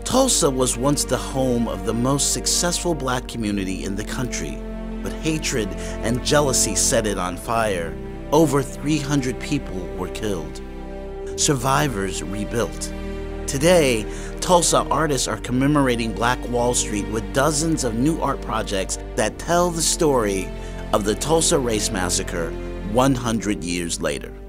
Tulsa was once the home of the most successful black community in the country, but hatred and jealousy set it on fire. Over 300 people were killed. Survivors rebuilt. Today, Tulsa artists are commemorating Black Wall Street with dozens of new art projects that tell the story of the Tulsa Race Massacre 100 years later.